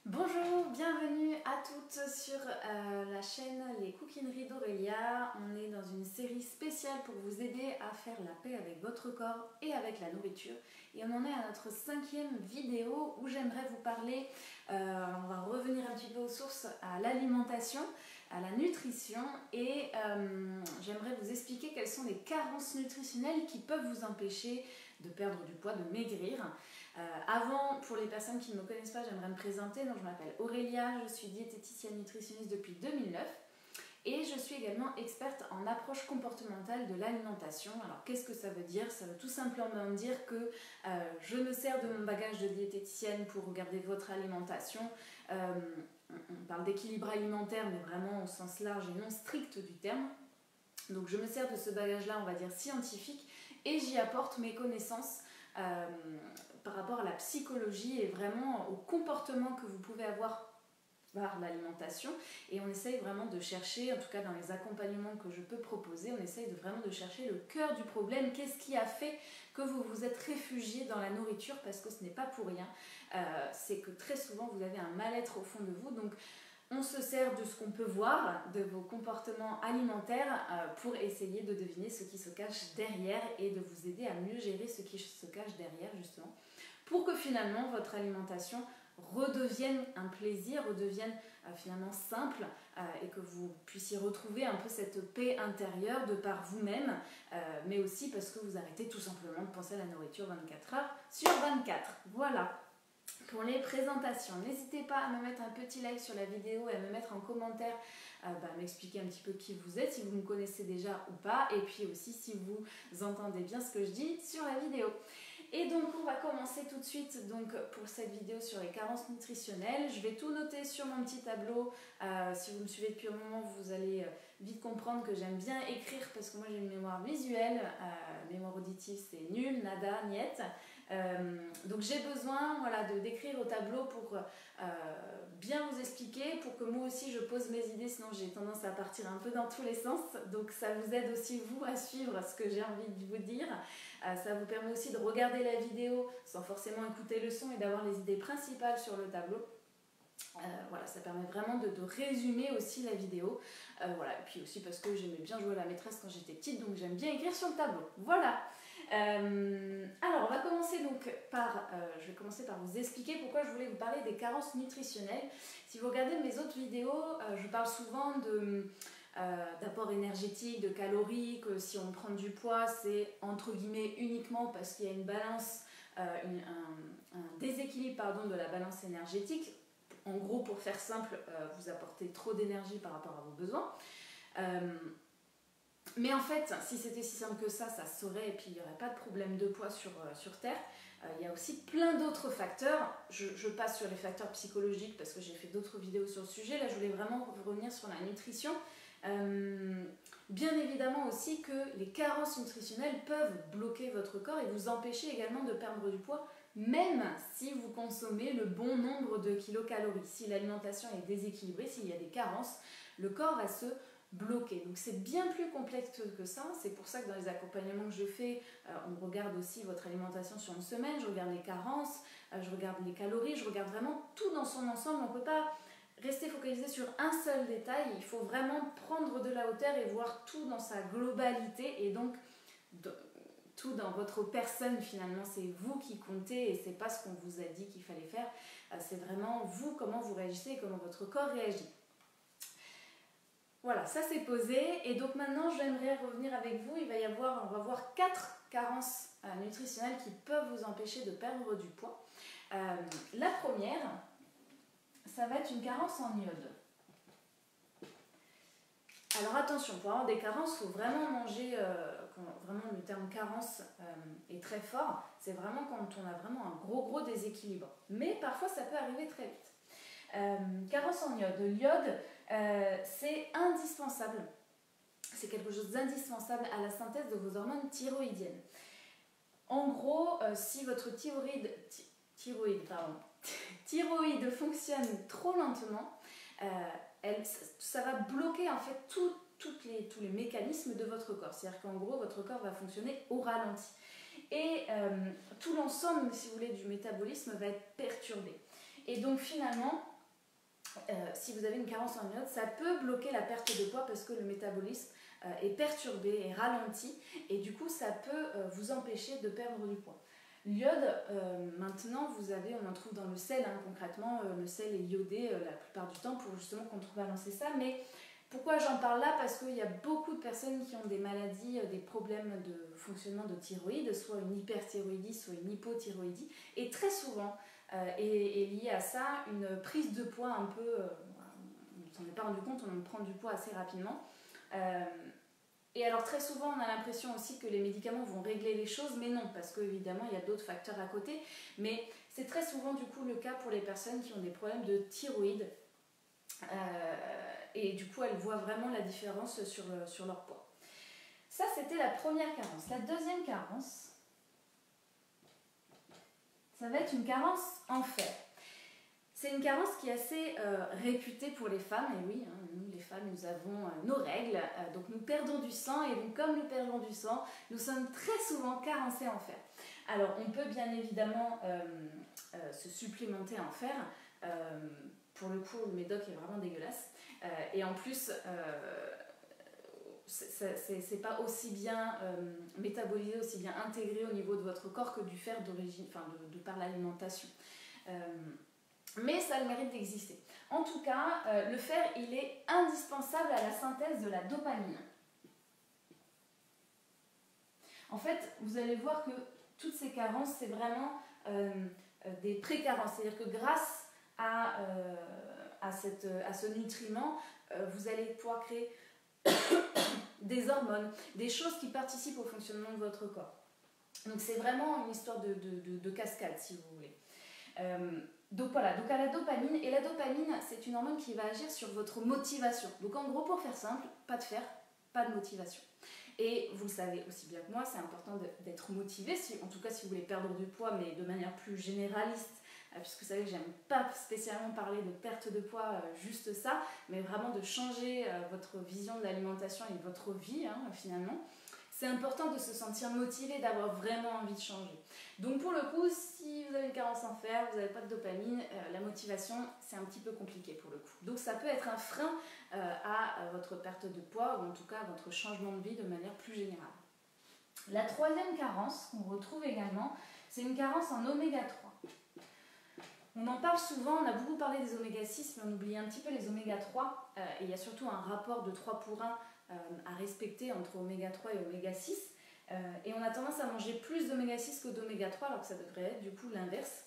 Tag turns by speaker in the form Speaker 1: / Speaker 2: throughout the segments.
Speaker 1: Bonjour, bienvenue à toutes sur la chaîne Les Cookineries d'Aurélia. On est dans une série spéciale pour vous aider à faire la paix avec votre corps et avec la nourriture. Et on en est à notre 5e vidéo où j'aimerais vous parler, on va revenir un petit peu aux sources, à l'alimentation, à la nutrition et j'aimerais vous expliquer quelles sont les carences nutritionnelles qui peuvent vous empêcher de perdre du poids, de maigrir. Avant, pour les personnes qui ne me connaissent pas, j'aimerais me présenter. Donc, je m'appelle Aurélia, je suis diététicienne nutritionniste depuis 2009 et je suis également experte en approche comportementale de l'alimentation. Alors, qu'est-ce que ça veut dire? Ça veut tout simplement dire que je me sers de mon bagage de diététicienne pour regarder votre alimentation. On parle d'équilibre alimentaire, mais vraiment au sens large et non strict du terme. Donc, je me sers de ce bagage-là, on va dire scientifique, et j'y apporte mes connaissances par rapport à la psychologie et vraiment au comportement que vous pouvez avoir par l'alimentation. Et on essaye vraiment de chercher, en tout cas dans les accompagnements que je peux proposer, on essaye vraiment de chercher le cœur du problème. Qu'est-ce qui a fait que vous vous êtes réfugié dans la nourriture? Parce que ce n'est pas pour rien. C'est que très souvent vous avez un mal-être au fond de vous. Donc on se sert de ce qu'on peut voir, de vos comportements alimentaires pour essayer de deviner ce qui se cache derrière et de vous aider à mieux gérer ce qui se cache derrière justement, pour que finalement votre alimentation redevienne un plaisir, redevienne finalement simple et que vous puissiez retrouver un peu cette paix intérieure de par vous-même, mais aussi parce que vous arrêtez tout simplement de penser à la nourriture 24 heures sur 24. Voilà. Pour les présentations, n'hésitez pas à me mettre un petit like sur la vidéo et à me mettre en commentaire, m'expliquer un petit peu qui vous êtes, si vous me connaissez déjà ou pas, et puis aussi si vous entendez bien ce que je dis sur la vidéo. Et donc on va commencer tout de suite donc, pour cette vidéo sur les carences nutritionnelles. Je vais tout noter sur mon petit tableau. Si vous me suivez depuis un moment, vous allez vite comprendre que j'aime bien écrire parce que moi j'ai une mémoire visuelle, mémoire auditive c'est nul, nada, niet. Donc j'ai besoin d'écrire au tableau pour bien vous expliquer, pour que moi aussi je pose mes idées, sinon j'ai tendance à partir un peu dans tous les sens. Donc ça vous aide aussi vous à suivre ce que j'ai envie de vous dire. Ça vous permet aussi de regarder la vidéo sans forcément écouter le son et d'avoir les idées principales sur le tableau. Voilà, ça permet vraiment de résumer aussi la vidéo. Voilà, et puis aussi parce que j'aimais bien jouer à la maîtresse quand j'étais petite, donc j'aime bien écrire sur le tableau. Voilà. Alors, on va commencer donc par, je vais commencer par vous expliquer pourquoi je voulais vous parler des carences nutritionnelles. Si vous regardez mes autres vidéos, je parle souvent d'apport énergétique, de calories, que si on prend du poids, c'est entre guillemets uniquement parce qu'il y a une balance, un déséquilibre de la balance énergétique. En gros, pour faire simple, vous apportez trop d'énergie par rapport à vos besoins. Mais en fait, si c'était si simple que ça se saurait et puis il n'y aurait pas de problème de poids sur Terre. Il y a aussi plein d'autres facteurs. Je passe sur les facteurs psychologiques parce que j'ai fait d'autres vidéos sur le sujet. Là, je voulais vraiment revenir sur la nutrition. Bien évidemment aussi que les carences nutritionnelles peuvent bloquer votre corps et vous empêcher également de perdre du poids, même si vous consommez le bon nombre de kilocalories. Si l'alimentation est déséquilibrée, s'il y a des carences, le corps va se bloquer. Donc c'est bien plus complexe que ça. C'est pour ça que dans les accompagnements que je fais, on regarde aussi votre alimentation sur une semaine, je regarde les carences, je regarde les calories, je regarde vraiment tout dans son ensemble. On ne peut pas rester focalisé sur un seul détail, il faut vraiment prendre de la hauteur et voir tout dans sa globalité et donc tout dans votre personne finalement. C'est vous qui comptez et c'est pas ce qu'on vous a dit qu'il fallait faire, c'est vraiment vous, comment vous réagissez et comment votre corps réagit. Voilà, ça c'est posé et donc maintenant j'aimerais revenir avec vous. On va voir 4 carences nutritionnelles qui peuvent vous empêcher de perdre du poids. La première, ça va être une carence en iode. Alors attention, pour avoir des carences, il faut vraiment manger, vraiment le terme carence est très fort, c'est vraiment quand on a vraiment un gros déséquilibre. Mais parfois ça peut arriver très vite. Carence en iode. L'iode, c'est indispensable, c'est quelque chose d'indispensable à la synthèse de vos hormones thyroïdiennes. En gros, si votre thyroïde fonctionne trop lentement, ça va bloquer en fait tous les mécanismes de votre corps. C'est-à-dire qu'en gros, votre corps va fonctionner au ralenti. Et tout l'ensemble, si vous voulez, du métabolisme va être perturbé. Et donc finalement, si vous avez une carence en iode, ça peut bloquer la perte de poids parce que le métabolisme est perturbé, est ralenti, et du coup ça peut vous empêcher de perdre du poids. L'iode, maintenant, on en trouve dans le sel, hein, concrètement, le sel est iodé la plupart du temps pour justement contrebalancer ça, mais pourquoi j'en parle là? Parce qu'il y a beaucoup de personnes qui ont des maladies, des problèmes de fonctionnement de thyroïde, soit une hyperthyroïdie, soit une hypothyroïdie, et très souvent est liée à ça une prise de poids un peu, on ne s'en est pas rendu compte, on en prend du poids assez rapidement. Et alors très souvent on a l'impression aussi que les médicaments vont régler les choses, mais non, parce qu'évidemment il y a d'autres facteurs à côté, mais c'est très souvent du coup le cas pour les personnes qui ont des problèmes de thyroïde, et du coup elles voient vraiment la différence sur leur poids. Ça c'était la première carence. La deuxième carence, ça va être une carence en fer. C'est une carence qui est assez réputée pour les femmes, et oui, hein, nous les femmes, nous avons nos règles, donc nous perdons du sang, et donc comme nous perdons du sang, nous sommes très souvent carencés en fer. Alors on peut bien évidemment se supplémenter en fer, pour le coup le médoc est vraiment dégueulasse, et en plus c'est pas aussi bien métabolisé, aussi bien intégré au niveau de votre corps que du fer d'origine, enfin de par l'alimentation. Mais ça a le mérite d'exister. En tout cas, le fer, il est indispensable à la synthèse de la dopamine. En fait, vous allez voir que toutes ces carences, c'est vraiment des pré-carences. C'est-à-dire que grâce à ce nutriment, vous allez pouvoir créer des hormones, des choses qui participent au fonctionnement de votre corps. Donc c'est vraiment une histoire de cascade, si vous voulez. Donc voilà, donc à la dopamine, et la dopamine c'est une hormone qui va agir sur votre motivation. Donc en gros, pour faire simple, pas de fer, pas de motivation. Et vous le savez aussi bien que moi, c'est important d'être motivé, en tout cas si vous voulez perdre du poids, mais de manière plus généraliste, puisque vous savez que j'aime pas spécialement parler de perte de poids, juste ça, mais vraiment de changer votre vision de l'alimentation et de votre vie, hein, finalement. C'est important de se sentir motivé, d'avoir vraiment envie de changer. Donc pour le coup, si vous avez une carence en fer, vous n'avez pas de dopamine, la motivation, c'est un petit peu compliqué pour le coup. Donc ça peut être un frein à votre perte de poids, ou en tout cas à votre changement de vie de manière plus générale. La troisième carence qu'on retrouve également, c'est une carence en oméga 3. On en parle souvent, on a beaucoup parlé des oméga 6, mais on oublie un petit peu les oméga 3. Et il y a surtout un rapport de 3 pour 1 à respecter entre oméga 3 et oméga 6. Et on a tendance à manger plus d'oméga 6 que d'oméga 3, alors que ça devrait être du coup l'inverse.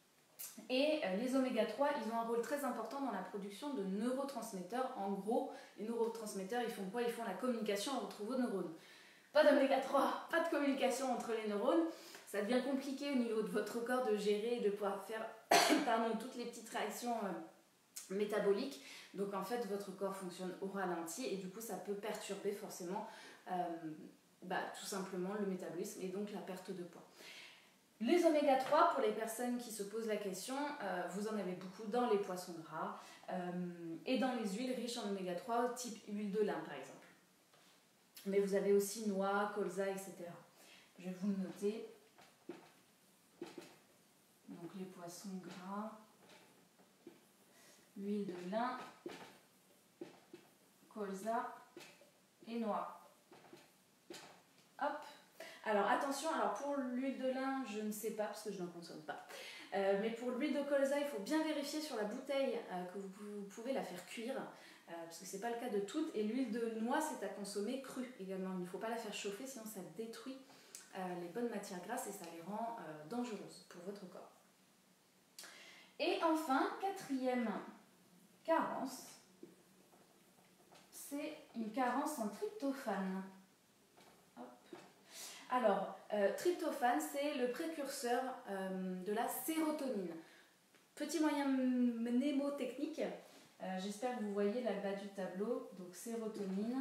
Speaker 1: Et les oméga 3, ils ont un rôle très important dans la production de neurotransmetteurs. En gros, les neurotransmetteurs, ils font quoi? Ils font la communication entre vos neurones. Pas d'oméga 3, pas de communication entre les neurones. Ça devient compliqué au niveau de votre corps de gérer et de pouvoir faire toutes les petites réactions métaboliques. Donc en fait, votre corps fonctionne au ralenti, et du coup, ça peut perturber forcément tout simplement le métabolisme et donc la perte de poids. Les oméga 3, pour les personnes qui se posent la question, vous en avez beaucoup dans les poissons gras et dans les huiles riches en oméga 3, type huile de lin par exemple. Mais vous avez aussi noix, colza, etc. Je vais vous le noter. Donc les poissons gras, huile de lin, colza et noix. Hop. Alors attention, pour l'huile de lin, je ne sais pas parce que je n'en consomme pas. Mais pour l'huile de colza, il faut bien vérifier sur la bouteille que vous pouvez la faire cuire, parce que ce n'est pas le cas de toutes. Et l'huile de noix, c'est à consommer crue également. Il ne faut pas la faire chauffer, sinon ça détruit les bonnes matières grasses et ça les rend dangereuses pour votre corps. Et enfin, quatrième carence, c'est une carence en tryptophane. Hop. Alors, tryptophane, c'est le précurseur de la sérotonine. Petit moyen mnémotechnique, j'espère que vous voyez là le bas du tableau. Donc sérotonine.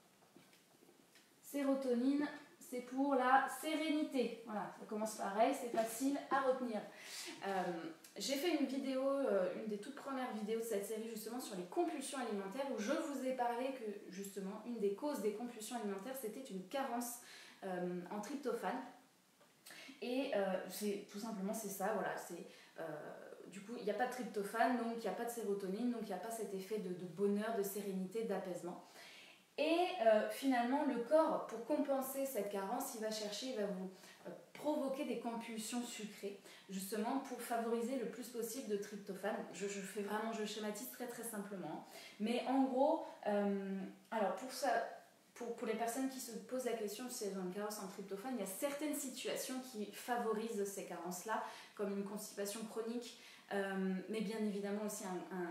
Speaker 1: Sérotonine, c'est pour la sérénité. Voilà, ça commence pareil, c'est facile à retenir. J'ai fait une vidéo, une des toutes premières vidéos de cette série justement sur les compulsions alimentaires, où je vous ai parlé que justement une des causes des compulsions alimentaires, c'était une carence en tryptophane. Et tout simplement c'est ça, voilà, c'est du coup, il n'y a pas de tryptophane, donc il n'y a pas de sérotonine, donc il n'y a pas cet effet de bonheur, de sérénité, d'apaisement. Et finalement, le corps, pour compenser cette carence, il va vous provoquer des compulsions sucrées, justement pour favoriser le plus possible de tryptophane. Je schématise très très simplement. Mais en gros, alors pour les personnes qui se posent la question si elles ont une carence en tryptophane, il y a certaines situations qui favorisent ces carences-là, comme une constipation chronique, mais bien évidemment aussi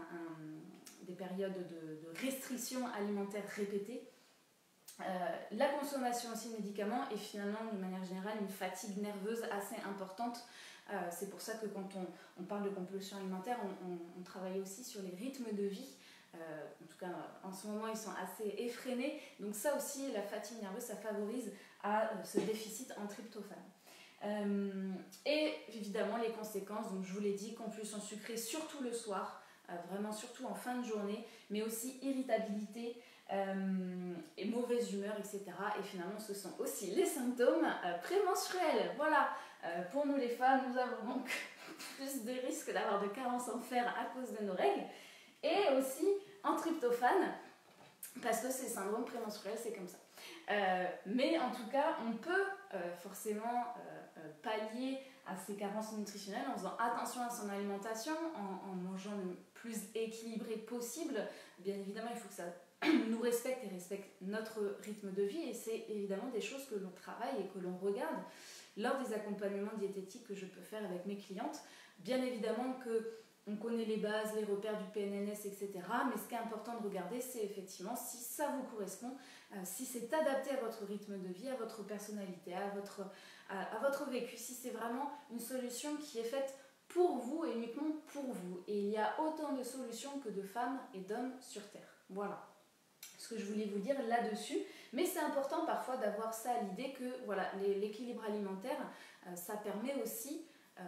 Speaker 1: des périodes de restriction alimentaire répétées, la consommation aussi de médicaments et finalement, de manière générale, une fatigue nerveuse assez importante. C'est pour ça que quand on parle de compulsion alimentaire, on travaille aussi sur les rythmes de vie. En tout cas, en ce moment, ils sont assez effrénés. Donc ça aussi, la fatigue nerveuse, ça favorise à ce déficit en tryptophane. Et évidemment, les conséquences, donc je vous l'ai dit, compulsion sucrée, surtout le soir, vraiment surtout en fin de journée, mais aussi irritabilité, et mauvaise humeur, etc. Et finalement, ce sont aussi les symptômes prémenstruels. Voilà, pour nous les femmes, nous avons donc plus de risques d'avoir de carences en fer à cause de nos règles, et aussi en tryptophane, parce que ces syndromes prémenstruels, c'est comme ça. Mais en tout cas, on peut forcément pallier à ces carences nutritionnelles en faisant attention à son alimentation, en mangeant le plus équilibré possible. Bien évidemment, il faut que ça nous respecte et respecte notre rythme de vie, et c'est évidemment des choses que l'on travaille et que l'on regarde lors des accompagnements diététiques que je peux faire avec mes clientes. Bien évidemment que on connaît les bases, les repères du PNNS, etc. Mais ce qui est important de regarder, c'est effectivement si ça vous correspond, si c'est adapté à votre rythme de vie, à votre personnalité, à votre vécu, si c'est vraiment une solution qui est faite pour vous et uniquement pour vous. Et il y a autant de solutions que de femmes et d'hommes sur Terre. Voilà ce que je voulais vous dire là-dessus. Mais c'est important parfois d'avoir ça à l'idée que voilà, l'équilibre alimentaire, ça permet aussi...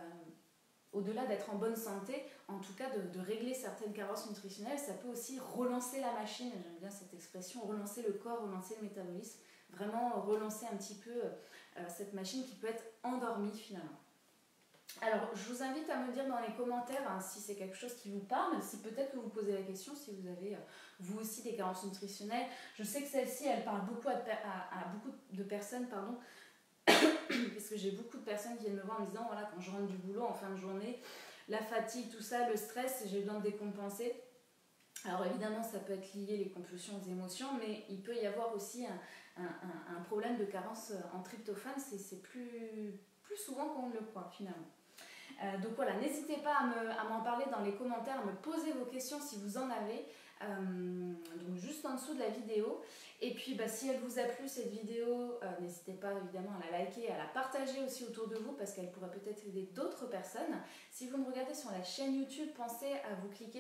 Speaker 1: au-delà d'être en bonne santé, en tout cas de régler certaines carences nutritionnelles, ça peut aussi relancer la machine, j'aime bien cette expression, relancer le corps, relancer le métabolisme, vraiment relancer un petit peu cette machine qui peut être endormie finalement. Alors, je vous invite à me dire dans les commentaires si c'est quelque chose qui vous parle, si peut-être que vous posez la question, si vous avez vous aussi des carences nutritionnelles. Je sais que celle-ci, elle parle beaucoup à beaucoup de personnes, pardon, parce que j'ai beaucoup de personnes qui viennent me voir en me disant voilà, quand je rentre du boulot en fin de journée, la fatigue, tout ça, le stress, j'ai besoin de décompenser. Alors évidemment, ça peut être lié les compulsions aux émotions, mais il peut y avoir aussi un problème de carence en tryptophane. C'est plus souvent qu'on ne le croit finalement. Donc voilà, n'hésitez pas à m'en parler dans les commentaires, à me poser vos questions si vous en avez, donc juste en dessous de la vidéo. Et puis si elle vous a plu cette vidéo, n'hésitez pas évidemment à la liker et à la partager aussi autour de vous, parce qu'elle pourrait peut-être aider d'autres personnes. Si vous me regardez sur la chaîne YouTube, pensez à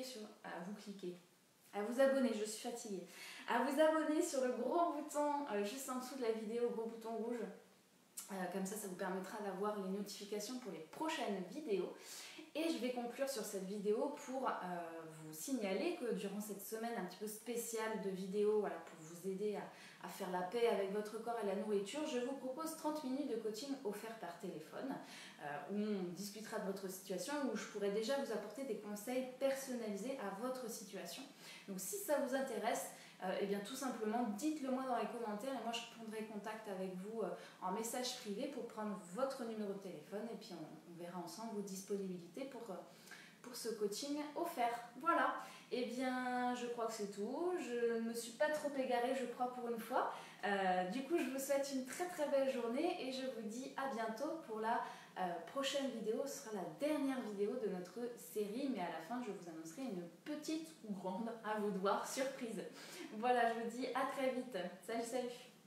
Speaker 1: vous abonner, je suis fatiguée, à vous abonner sur le gros bouton juste en dessous de la vidéo, gros bouton rouge. Comme ça vous permettra d'avoir les notifications pour les prochaines vidéos. Et je vais conclure sur cette vidéo pour vous signaler que durant cette semaine un petit peu spéciale de vidéos, voilà, pour vous aider à faire la paix avec votre corps et la nourriture, je vous propose 30 minutes de coaching offert par téléphone, où on discutera de votre situation, où je pourrai déjà vous apporter des conseils personnalisés à votre situation. Donc si ça vous intéresse, eh bien tout simplement dites-le moi dans les commentaires, et moi je prendrai contact avec vous en message privé pour prendre votre numéro de téléphone, et puis on verra ensemble vos disponibilités pour ce coaching offert. Voilà, et bien je crois que c'est tout. Je ne me suis pas trop égarée, je crois, pour une fois. Du coup je vous souhaite une très très belle journée, et je vous dis à bientôt pour la prochaine vidéo. Ce sera la dernière vidéo de notre série, mais à la fin je vous annoncerai une petite ou grande, à vous de voir, surprise. Voilà, je vous dis à très vite. Salut, salut.